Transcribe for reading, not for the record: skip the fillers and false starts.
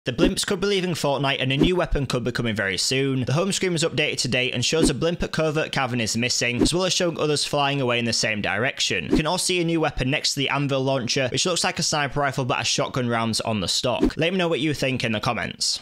The Blimps could be leaving Fortnite and a new weapon could be coming very soon. The home screen was updated today and shows a blimp at covert cavern is missing, as well as showing others flying away in the same direction. You can also see a new weapon next to the anvil launcher, which looks like a sniper rifle but has shotgun rounds on the stock. Let me know what you think in the comments.